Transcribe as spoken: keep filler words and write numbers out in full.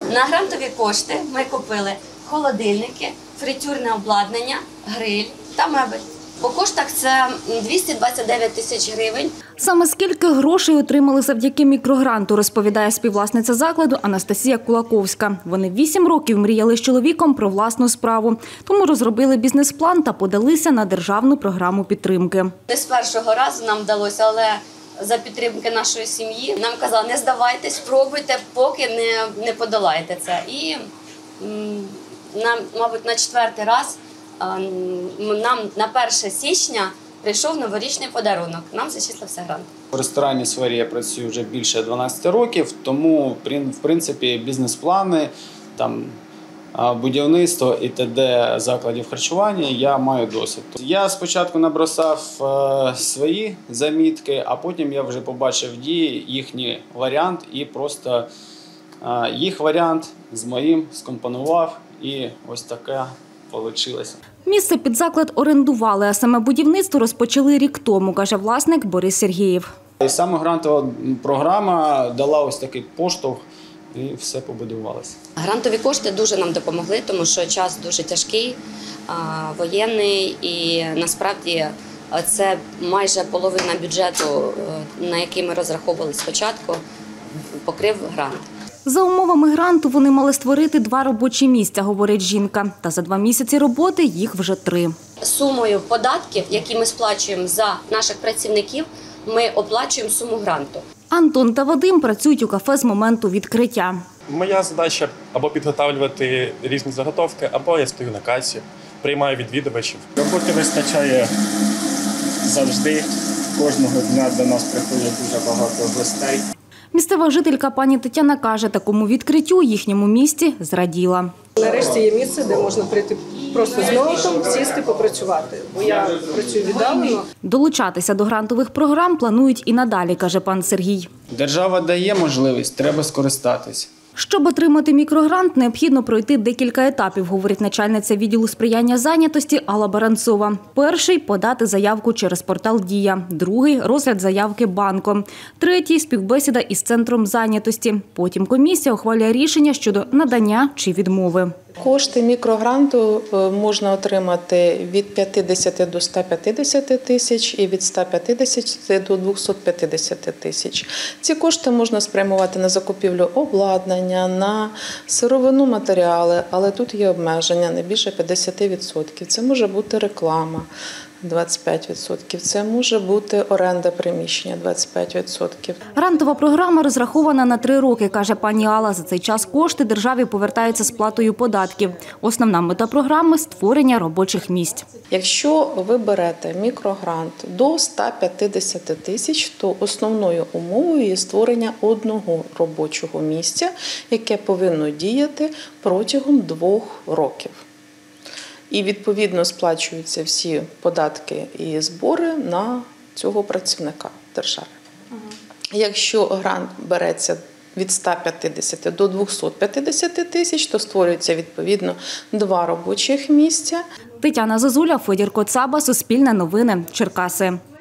На грантові кошти ми купили холодильники, фритюрне обладнання, гриль та мебель. По коштах це двісті двадцять дев'ять тисяч гривень. Саме скільки грошей отримали завдяки мікрогранту, розповідає співвласниця закладу Анастасія Кулаковська. Вони вісім років мріяли з чоловіком про власну справу, тому розробили бізнес-план та подалися на державну програму підтримки. Не з першого разу нам вдалося, але за підтримки нашої сім'ї нам казали, не здавайтесь, спробуйте, поки не, не подолаєте це. І, нам, мабуть, на четвертий раз нам на перше січня прийшов новорічний подарунок. Нам зачислився грант. В ресторанній сфері я працюю вже більше дванадцяти років, тому, в принципі, бізнес-плани, там, будівництво і т.д. закладів харчування я маю досвід. Я спочатку набросав свої замітки, а потім я вже побачив в дії їхній варіант і просто їх варіант з моїм скомпонував, і ось таке вийшло. Місце під заклад орендували, а саме будівництво розпочали рік тому, каже власник Борис Сергієв. І саме грантова програма дала ось такий поштовх, і все побудувалося. Грантові кошти дуже нам допомогли, тому що час дуже тяжкий, воєнний, і насправді це майже половина бюджету, на який ми розраховували спочатку, покрив грант. За умовами гранту вони мали створити два робочі місця, говорить жінка. Та за два місяці роботи їх вже три. Сумою податків, які ми сплачуємо за наших працівників, ми оплачуємо суму гранту. Антон та Вадим працюють у кафе з моменту відкриття. Моя задача або підготовлювати різні заготовки, або я стою на касі, приймаю відвідувачів. Роботи вистачає завжди. Кожного дня до нас приходять дуже багато гостей. Місцева жителька пані Тетяна каже, такому відкриттю їхньому місті зраділа. Нарешті є місце, де можна прийти просто з ноутом, сісти, попрацювати. Бо я працюю віддалено. Долучатися до грантових програм планують і надалі, каже пан Сергій. Держава дає можливість, треба скористатись. Щоб отримати мікрогрант, необхідно пройти декілька етапів, говорить начальниця відділу сприяння зайнятості Алла Баранцова. Перший – подати заявку через портал «Дія». Другий – розгляд заявки банком. Третій – співбесіда із центром зайнятості. Потім комісія ухвалює рішення щодо надання чи відмови. Кошти мікрогранту можна отримати від п'ятдесяти до ста п'ятдесяти тисяч і від ста п'ятдесяти до двохсот п'ятдесяти тисяч. Ці кошти можна спрямувати на закупівлю обладнання, на сировину, матеріали, але тут є обмеження не більше п'ятдесят відсотків. Це може бути реклама двадцять п'ять відсотків, це може бути оренда приміщення двадцять п'ять відсотків. Грантова програма розрахована на три роки, каже пані Алла. За цей час кошти державі повертаються сплатою податків. Основна мета програми – створення робочих місць. Якщо ви берете мікрогрант до ста п'ятдесяти тисяч, то основною умовою є створення одного робочого місця, яке повинно діяти протягом двох років. І, відповідно, сплачуються всі податки і збори на цього працівника держави. Ага. Якщо грант береться від ста п'ятдесяти до двохсот п'ятдесяти тисяч, то створюється, відповідно, два робочих місця. Тетяна Зозуля, Федір Коцаба, Суспільне новини, Черкаси.